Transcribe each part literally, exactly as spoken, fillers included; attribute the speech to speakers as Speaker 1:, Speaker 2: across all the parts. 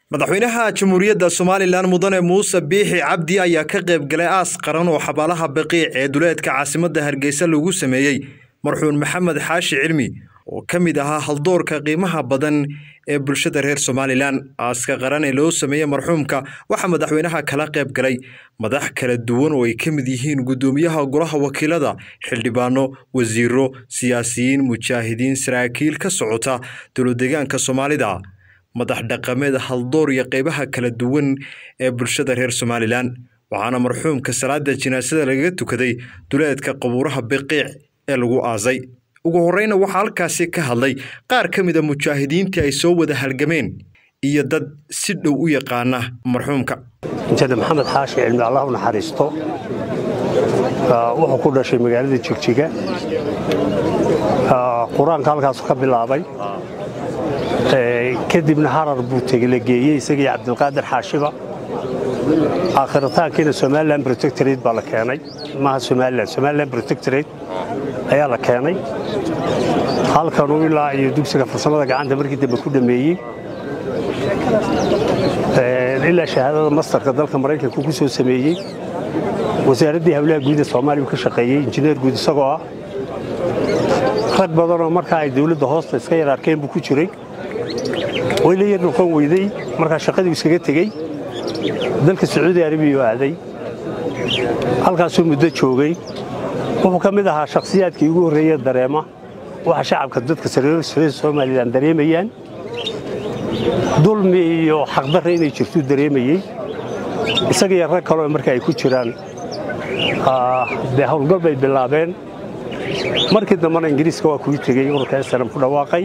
Speaker 1: madaxweynaha Jamhuuriyadda Soomaaliland Mudane Muuse Biixi Cabdi ayaa ka qayb galay aas qaran oo xabaalaha Baqiic ee duleedka caasimadda Hargeysa lagu sameeyay marxuun Maxamed Xaashi Cilmi oo kamid ahaa haldoorka qiimaha badan ee bulshada reer Soomaaliland. Aaska qaran ee loo sameeyay marxuumka waxa madaxweynaha kala qayb galay madax kala duwan oo ay kamid yihiin gudoomiyaha golaha wakiilada, xildhibaano, wasiiro, siyaasiyiin, mujaahidiin, saraakiil ka socota dowlad-deegaanka Soomaalida, madax dhaqameed, haldoor iyo qaybaha kala duwan ee bulshada reer Soomaaliland. waxaana marxuumka salaada jinaasada laga tukaday duleedka qabuuraha Baqiic ee lagu aasay. ugu horeyna waxa halkaasi ka hadlay qaar kamid ah mujaahidiintii ay soo wada halgameen iyo dad si dhow u yaqaana marxuumka.
Speaker 2: inta Maxamed Xaashi Cilmi Allah u naxariisto wuxuu ku dhashay magaalada Jigjiga. quraanka halkaas ka bilaabay kadibna harar buu tagay la geeyay isaga iyo Cabdulqaadir Xaashiba. aakhirataankiina Somaliland Protectorate baa la keenay ma Somaliland Somaliland Protectorate ayaa la keenay halkan uu ilaa iyo dugsiga farsamada gacanta markii dambe ku dhameeyay ee ilaa shahaadada masterka dalka Mareykanka ku soo sameeyay wasaaradda hawlaha guud ee Soomaaliya ka shaqeeyay injineer guud isagoo ah rag badan oo markaa ay dawladda hoosta iska yar arkeen buu ku jiray way leeyahay noqon weyday markaa shaqadii iskaga tagay dalka Sacuudi Arabiya aaday halkaas uu muddo joogay wuxuu ka mid ahaa shakhsiyaadkii ugu horeeyay dareema waxa shacabka dadka Soomaaliyeed Soomaaliland dareemayaan dulmi iyo xaq darro inay jirto dareemayay isaga iyo rag kale markaa ay ku jiraan ah de hawlgal bay bilaabeen markii dambana Ingiriiska waa ku tagay ururka Islam ku dhawaaqay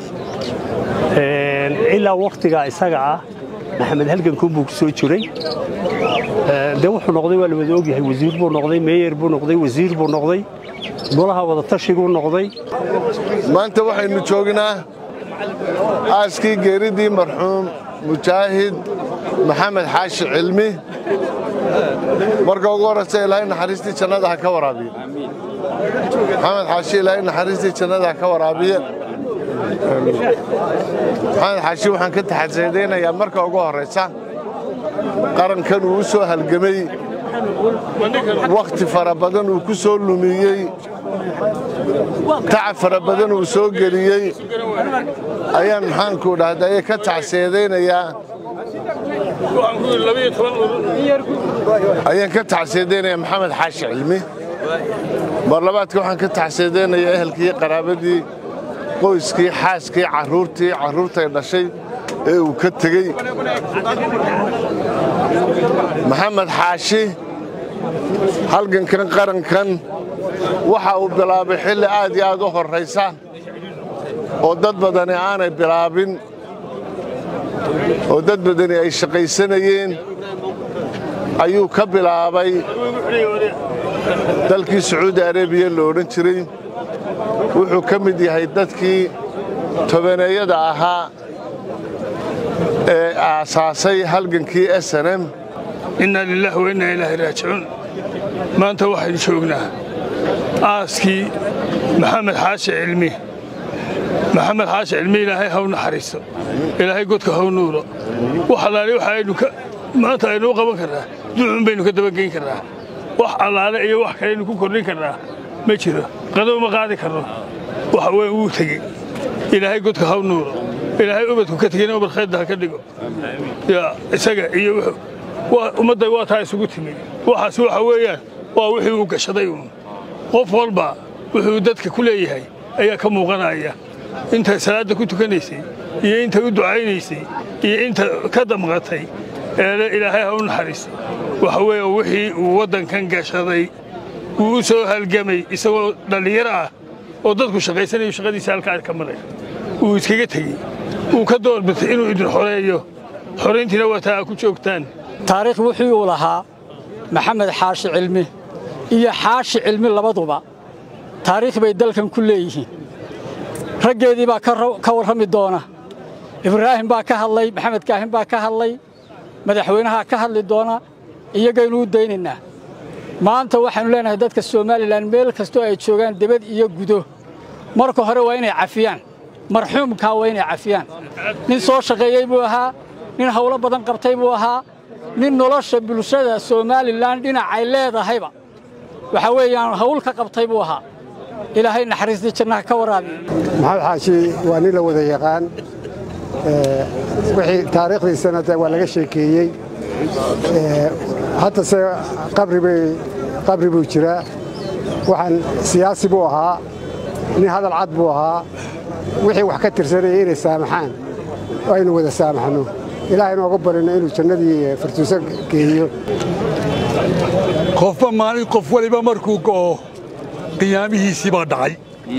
Speaker 2: ee ilaa waqtiga isaga ah Maxamed halgan ku buu soo jiray de wuxuu noqday waa la wada ogyahay wasiir buu noqday meeyer buu noqday wasiir buu noqday golaha wada tashigu noqday.
Speaker 3: maanta waxaynu joognaa aaskii geeridii marxuum mujaahid Maxamed Xaashi Cilmi marka ugu horeysa Ilaahay naxariistii jannada ha ka waraabiyo. Maxamed Xaashi Ilaahay naxariistii jannada ha ka waraabiyo. maxamed xaashi waxaan ka taxadeynayaa marka ugu horeysa qarankan uu soo halgamay waqti fara badan uu ku soo lumiyay tacab fara badan uu soo geliyay ayaan maxaan ku dhahday ka taxadeynayaa ayaan ka taxadeynayaa Maxamed Xaashi Cilmi barlabaadka waxaan ka taxadeynayaa ehelkii qaraabadii qoyskii xaaskii caruurtii caruurtay dhashay ee uu ka tagay. Maxamed Xaashi halgankan qarankan waxa uu bilaabay xilli aad iyo aad u horeysa oo dad badan aanay bilaabin oo dad badan ay shaqaysanayeen ayuu ka bilaabay dalkii Sacuudi Arabiya loo oran jiray. wuxuu ka mid yahay dadkii tobaneeyada ahaa ee aasaasay halgankii S N M.
Speaker 4: inna lillahi wa inna ilayhi raaji'uun. maanta waxaynu joognaa aaskii Maxamed Xaashi Cilmi. Maxamed Xaashi Cilmi Ilaahay ha u naxariisto, Ilaahay godka ha u nuuro. waxa la leeyahay waxa maanta aynu qaban karnaa ducun baynu ka daba geyn karnaa wax allaale iyo wax kale ku kordhin karnaa ma jiro qadow ma qaadi karno waxa weyn uu tagay Ilaahay godka ha u nuuro, Ilaahay ubadku ka tagayna ubad khayr ka dhigo ya isaga iyo waa umada waa taas ugu timi waxaas waxa weeyaan waa wixii uu gashaday qof walba wuxuu dadka ku leeyahay ayaa ka muuqanaya inta salaada ku tukanaysay iyo inta u ducaynaysay iyo inta ka damqatay ee Ilaahay ha u naxariisto waxa weeye wixii uu wadankan gashaday uu soo halgamay isagoo dhalinyaro ah oo dadku shaqaysanayo shaqadiisa halka ka maray uu iskaga tagay uu ka doorbitay inuu idin xoreeyo xoreyntina waa taa ku joogtaan.
Speaker 5: taariikh wuxuu u lahaa Maxamed Xaashi Cilmi iyo Xaashi Cilmi labaduba taariikh bay dalkan ku leeyihiin. raggeedii baa ka warrami doona. Ibraahim baa ka hadlay, Maxamed Kaahin baa ka hadlay, madaxweynaha ka hadli doona iyaga inuu dayninaa. maanta waxaanu leenahay dadka Soomaaliland meel kasto ay joogaan dibad iyo gudo marka hore waa inay cafiyaan marxuumka waa inay cafiyaan nin soo shaqeeyay buu ahaa nin hawlo badan qabtay buu ahaa nin nolosha bulshada Soomaaliland dhinacay leedahayba waxa weeyaan hawl ka qabtay buu ahaa ilaahay naxariistii jannaha ka waraabi
Speaker 6: maxamed xaashi waa nin la wada yaqaan ee wixii taariikhdiisana waa laga sheekeeyay ee hadda se qabri bay qabri buu jiraa waxaan siyaasi buu ahaa nin hadal cad buu ahaa wixii wax ka tirsanayay inay saamaxaan aynu wada saamaxno ilaahay nooga barino inuu jannadii firtuusa geeyo
Speaker 7: qofba maalin qof waliba markuu go'o qiyaamihiisii baa dhacay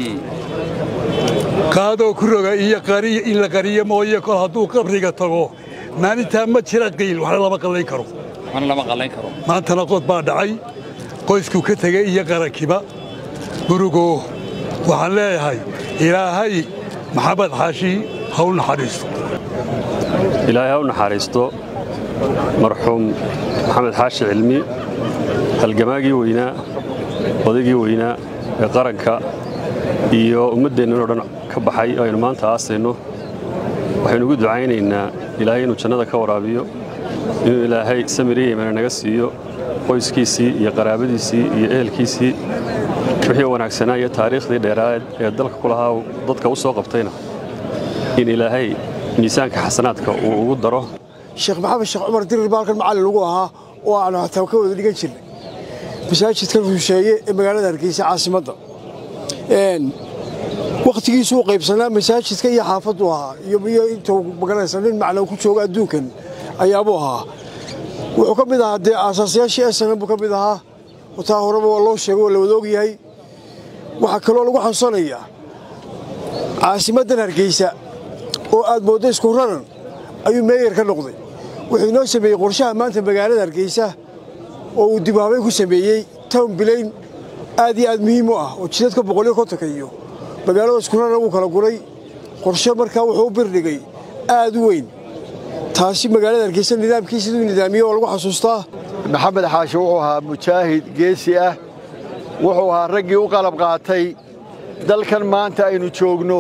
Speaker 7: qaadoo ku roga iyo qariyo in la qariyo mooye kol hadduu qabriga tago maalintaa ma jira qiil waxna lama qallayn karo
Speaker 8: waxna lama qallayn karo
Speaker 7: maantana qod baa dhacay qoysku ka tegay iyo qarankiba burugo waxaan leeyahay ilaahay maxamed xaashi ha u naxariisto
Speaker 2: ilaahay ha u naxariisto marxuum maxamed xaashi cilmi halgamaagii weynaa odaygii weynaa ee qaranka iyo ummaddeenna oo dhan ka baxay aynu maanta aasayno waxaynu ugu ducaynaynaa ilaahay inuu jannada ka waraabiyo inuu ilaahay samir iyo iimaan naga siiyo qoyskiisii iyo qaraabadiisii iyo ehelkiisii wixii wanaagsanaa iyo taariikhdii dheeraad ee dalka ku lahaa dadka u soo qabtayna in ilaahay miisaanka xasanaadka uu ugu daro
Speaker 9: sheekh maxamed sheekh cumar dirir baalkan macallin lagu ahaa oo aan hataa ka wada dhigan jirnay masaajidka rusheeye ee magaalada Hargeysa caasimadda een waqtigiisu u qaybsanaa masaajidka iyo xaafaddu ahaa iyo iyo intuu magaalada nin macna ku jooga adduunkan ayaabuu ahaa wuxuu ka mid ahaa dee aasaasiyaashii S N M buu ka mid ahaa wataa horeba waa loo sheegay oo la wada ogyahay waxaa kaloo lagu xasuusanayaa caasimaddan Hargeysa oo aad moodo isku raran ayuu meeyar ka noqday wuxuu inoo sameeyey qorshaha maanta magaalada Hargeysa oo uu dib u habeyn ku sameeyey town plan aad iyo aad muhiim u ah oo jidadka boqol iyo konton iyo magaalada isku raran uu kala guray qorshe markaa wuxuu birdhigay aad u weyn taasi magaalada Hargeysa nidaamkiisa uu nidaamiyo oo lagu xasuustaa
Speaker 10: maxamed xaashi wuxuu ahaa mujaahid geesi ah wuxuu ahaa raggii u qalab qaatay dalkan maanta aynu joogno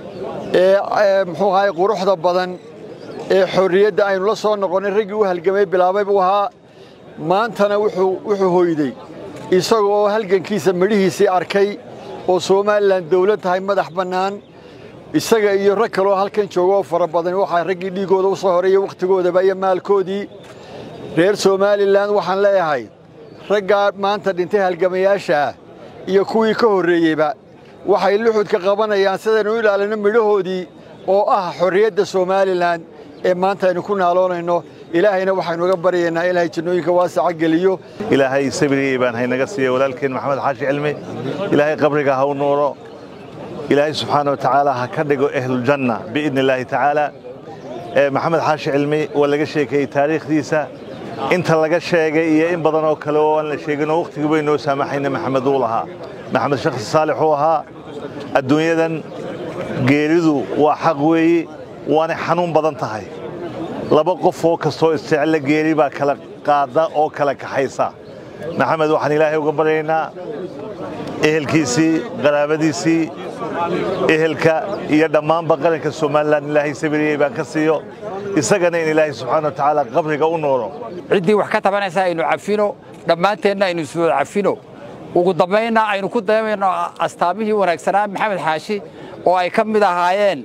Speaker 10: ee muxuu ahaa quruxda badan ee xorriyadda aynu la soo noqonay raggii u halgamay bilaabay buu ahaa maantana wuxuu wuxuu hooyday isaga oo halgankiisa midhihiisii arkay oo Soomaaliland dawlad tahay madax bannaan isaga iyo rag kale oo halkan jooga oo fara badan waxa raggii dhigooda u soo horeeyay waqtigoodaba iyo maalkoodii reer Soomaaliland waxaan leeyahay ragga maanta dhintay halgamayaasha iyo kuwii ka horeeyayba waxay luxud ka qabanayaan sidaan u ilaalino midhahoodii oo ah xorriyadda Soomaaliland ee maanta aynu ku naaloonayno ilaahayna waxaanu uga baryaynaa ilaahay jannooyinka waasaca geliyo
Speaker 11: ilaahay sabriyay baan haynaga siiyay walaalkeen maxamed xaashi cilmi ilaahay qabriga ha u nuuro ilaahay subxaanahu wa ta'aala ha ka dhigo ahlul janna biidni illaahi ta'aala ee maxamed xaashi cilmi waa laga sheekay taariikhdiisa inta laga sheegay iyo in badan oo kale oo aan la sheegin oo waqtigu bay noo saamaxayna maxamed uu lahaa maxamed shakhsi saalix uu ahaa adduunyadan geeridu waa xaq weeye waana xanuun badan tahay laba qof oo kastoo isticmaal geeri baa kala qaada oo kala kaxaysa maxamed waxaan ilaahay uga baryaynaa ehelkiisii qaraabadiisii ehelka iyo dhammaanba qaranka Soomaaliland ilaahay sabriyay baan ka siiyo isagana in ilaahay subxaanahu wa ta'aala qabriga u nooro
Speaker 8: cidii wax ka tabanaysa aynu cafino dhammaanteedna aynu soo cafino ugu dambeynna aynu ku daymeyno astaamihii wanaagsanaa maxamed xaashi oo ay ka mid ahaayeen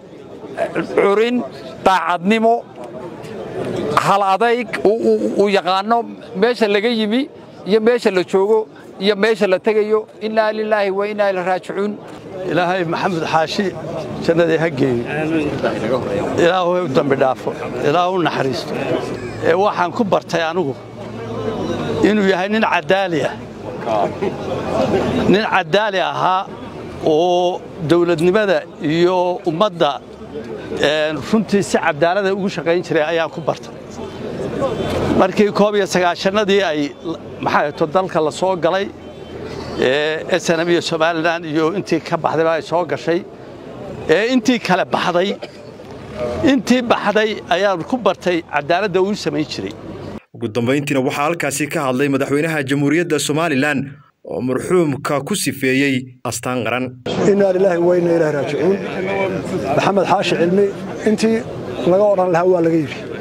Speaker 8: curin daacadnimo hal adayg uu yaqaano meesha laga yimi iyo meesha la joogo iyo meesha la tagayo inna lillahi wa inna ilayhi raaji'uun
Speaker 10: ilaahay maxamed xaashi jannada ha geeyo ilaahay u dambi dhaafo ilaahay u naxariisto ee waxaan ku bartay anigu inuu yahay nin cadaali ah nin cadaali ahaa oo dawladnimada iyo ummadda runtii si cadaalada ugu shaqayn jiray ayaan ku bartay markii koob iyo sagaashanadii ay maxay to dalka la soo galay ee S N M iyo Soomaaliland iyo intii ka baxday ay soo gashay ee intii kala baxday intii baxday ayaan ku bartay cadaalada uu sameyn jiray
Speaker 1: ugu dambeyntiina waxa halkaasi ka hadlay madaxweynaha Jamhuuriyadda Soomaaliland oo marxuumka ku sifeeyay astaan qaran
Speaker 9: inna lillahi wa inna ilayhi raaji'uun maxamed xaashi cilmi intii laga oran lahaa waa laga yiri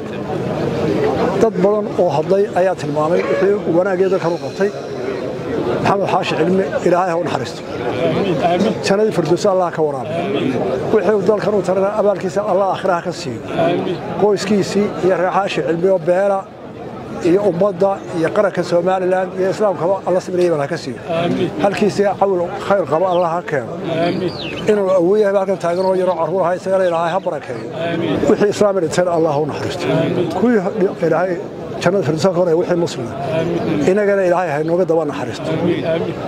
Speaker 12: dad badan oo hadlay ayaa tilmaamay wixii wanaageeda ka qabtay maxamed xaashi cilmi ilaahay ha u naxariisto jannadii firdawsi allah ka waraabiyo wixii dalkan u tarana abaalkiisa allah aakhiraha ka siiyo qoyskiisii iyo reer xaashi cilmi oo beela iyo ummadda iyo qaranka Soomaaliland iyo islaamkaba Allah sameeyay baa ka siiyo halkiisa cawl khayr qaba Allah ha keeno inuu awooyahay halkan taagan oo yaro caruur hay isaga ilaahay ha barakeeyo wixii islaamada tar Allah u naxariisto kuwi ilaahay jannada firdawsi ka hore wixii muslim inagana ilaahay ha nooga daba naxariisto